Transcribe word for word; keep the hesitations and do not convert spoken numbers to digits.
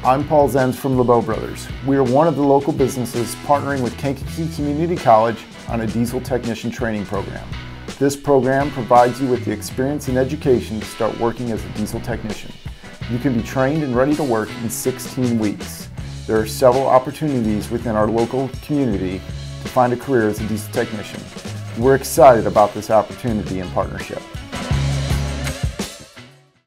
I'm Paul Zenz from LaBeau Brothers. We are one of the local businesses partnering with Kankakee Community College on a diesel technician training program. This program provides you with the experience and education to start working as a diesel technician. You can be trained and ready to work in sixteen weeks. There are several opportunities within our local community to find a career as a diesel technician. We're excited about this opportunity and partnership.